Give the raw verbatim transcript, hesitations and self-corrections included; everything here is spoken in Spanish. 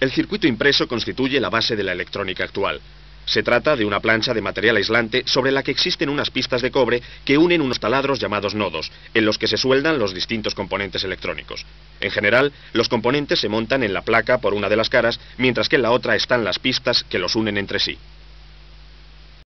El circuito impreso constituye la base de la electrónica actual. Se trata de una plancha de material aislante sobre la que existen unas pistas de cobre que unen unos taladros llamados nodos, en los que se sueldan los distintos componentes electrónicos. En general, los componentes se montan en la placa por una de las caras, mientras que en la otra están las pistas que los unen entre sí.